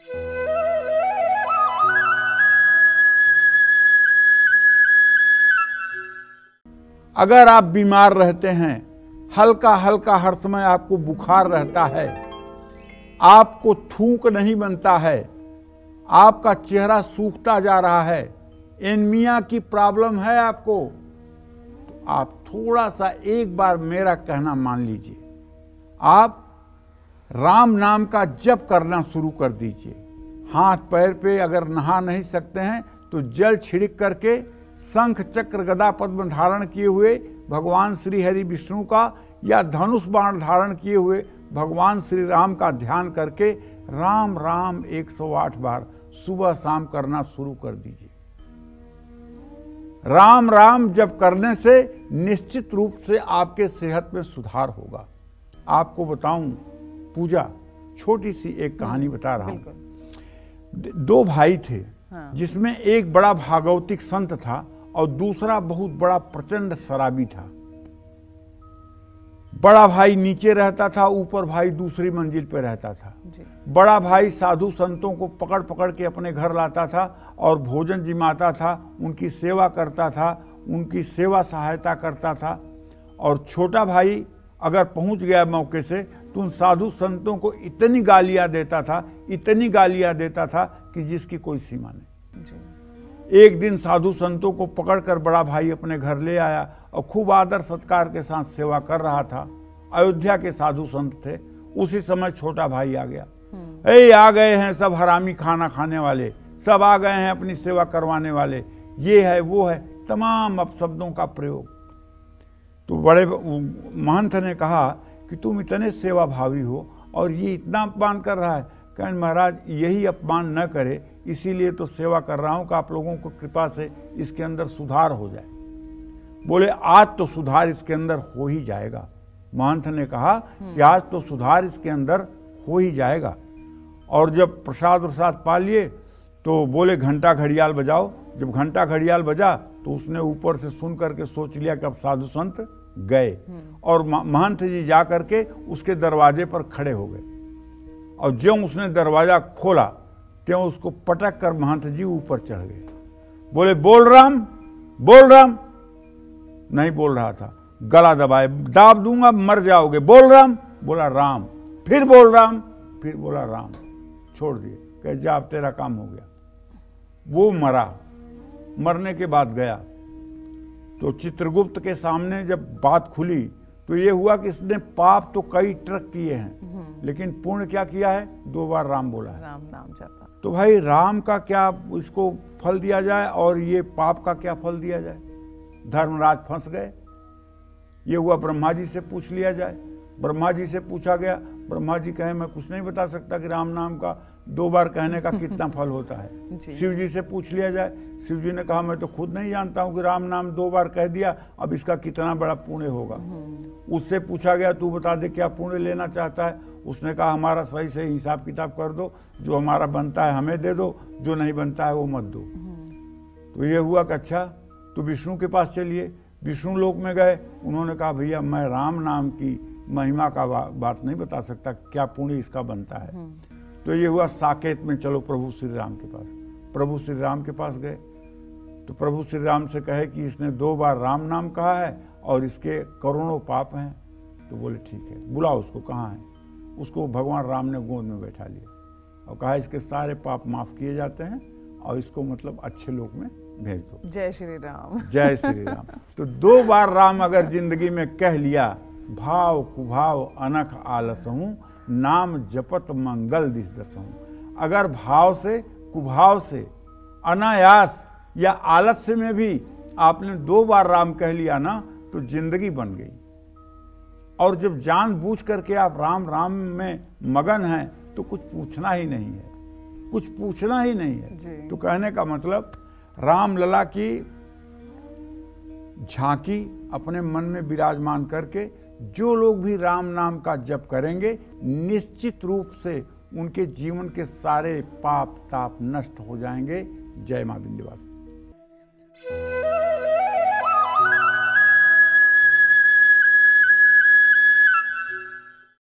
अगर आप बीमार रहते हैं, हल्का हल्का हर समय आपको बुखार रहता है, आपको थूक नहीं बनता है, आपका चेहरा सूखता जा रहा है, एनीमिया की प्रॉब्लम है आपको, तो आप थोड़ा सा एक बार मेरा कहना मान लीजिए। आप राम नाम का जप करना शुरू कर दीजिए। हाथ पैर पे अगर नहा नहीं सकते हैं तो जल छिड़क करके शंख चक्र गदा पद्म धारण किए हुए भगवान श्री हरि विष्णु का या धनुष बाण धारण किए हुए भगवान श्री राम का ध्यान करके राम राम 108 बार सुबह शाम करना शुरू कर दीजिए। राम राम जप करने से निश्चित रूप से आपके सेहत में सुधार होगा। आपको बताऊं पूजा, छोटी सी एक कहानी बता रहा हूं। दो भाई थे, जिसमें एक बड़ा भागवतिक संत था और दूसरा बहुत बड़ा प्रचंड शराबी था। बड़ा भाई नीचे रहता था, ऊपर भाई दूसरी मंजिल पर रहता था। बड़ा भाई साधु संतों को पकड़ पकड़ के अपने घर लाता था और भोजन जिमाता था, उनकी सेवा करता था, उनकी सेवा सहायता करता था। और छोटा भाई अगर पहुंच गया मौके से तो उन साधु संतों को इतनी गालियां देता था, इतनी गालियां देता था कि जिसकी कोई सीमा नहीं। एक दिन साधु संतों को पकड़कर बड़ा भाई अपने घर ले आया और खूब आदर सत्कार के साथ सेवा कर रहा था। अयोध्या के साधु संत थे। उसी समय छोटा भाई आ गया। आ गए हैं सब हरामी खाना खाने वाले, सब आ गए हैं अपनी सेवा करवाने वाले, ये है वो है, तमाम अपशब्दों का प्रयोग। तो बड़े महंत ने कहा कि तुम इतने सेवा भावी हो और ये इतना अपमान कर रहा है। कहें महाराज यही अपमान न करे, इसीलिए तो सेवा कर रहा हूं कि आप लोगों को कृपा से इसके अंदर सुधार हो जाए। बोले आज तो सुधार इसके अंदर हो ही जाएगा। महंत ने कहा कि आज तो सुधार इसके अंदर हो ही जाएगा। और जब प्रसाद पा लिए तो बोले घंटा घड़ियाल बजाओ। जब घंटा घड़ियाल बजा तो उसने ऊपर से सुन करके सोच लिया कि अब साधु संत गए। और महंत जी जा करके उसके दरवाजे पर खड़े हो गए और ज्यों उसने दरवाजा खोला त्यों उसको पटक कर महंत जी ऊपर चढ़ गए। बोले बोल राम, बोल राम। नहीं बोल रहा था, गला दबाए, दाब दूंगा मर जाओगे, बोल राम। बोला राम, फिर बोल राम, फिर बोला राम। छोड़ दिए, कह जा अब तेरा काम हो गया। वो मरा। मरने के बाद गया तो चित्रगुप्त के सामने जब बात खुली तो ये हुआ कि इसने पाप तो कई ट्रक किए हैं लेकिन पुण्य क्या किया है, 2 बार राम बोला है। राम नाम जपा। तो भाई राम का क्या इसको फल दिया जाए और ये पाप का क्या फल दिया जाए। धर्मराज फंस गए। ये हुआ ब्रह्मा जी से पूछ लिया जाए। ब्रह्मा जी से पूछा गया, ब्रह्मा जी कहे मैं कुछ नहीं बता सकता कि राम नाम का 2 बार कहने का कितना फल होता है। शिव जी से पूछ लिया जाए। शिव जी ने कहा मैं तो खुद नहीं जानता हूं कि राम नाम 2 बार कह दिया, अब इसका कितना बड़ा पुण्य होगा। उससे पूछा गया तू बता दे क्या पुण्य लेना चाहता है। उसने कहा हमारा सही से हिसाब किताब कर दो, जो हमारा बनता है हमें दे दो, जो नहीं बनता है वो मत दो। तो ये हुआ कि अच्छा तो विष्णु के पास चलिए। विष्णु लोक में गए। उन्होंने कहा भैया मैं राम नाम की महिमा का बात नहीं बता सकता, क्या पुण्य इसका बनता है। तो ये हुआ साकेत में चलो प्रभु श्री राम के पास। प्रभु श्री राम के पास गए तो प्रभु श्री राम से कहे कि इसने 2 बार राम नाम कहा है और इसके करोड़ों पाप हैं। तो बोले ठीक है, बुलाओ उसको, कहाँ है। उसको भगवान राम ने गोद में बैठा लिया और कहा इसके सारे पाप माफ किए जाते हैं और इसको मतलब अच्छे लोक में भेज दो। जय श्री राम। जय श्री राम। तो 2 बार राम अगर जिंदगी में कह लिया, भाव कुभाव अनख आलसहूं, नाम जपत मंगल दिस दसहूं। अगर भाव से कुभाव से अनायास या आलस्य में भी आपने 2 बार राम कह लिया ना तो जिंदगी बन गई। और जब जानबूझ करके आप राम राम में मगन हैं तो कुछ पूछना ही नहीं है, कुछ पूछना ही नहीं है। तो कहने का मतलब राम लला की झांकी अपने मन में विराजमान करके जो लोग भी राम नाम का जप करेंगे निश्चित रूप से उनके जीवन के सारे पाप ताप नष्ट हो जाएंगे। जय मां विंध्यवासिनी।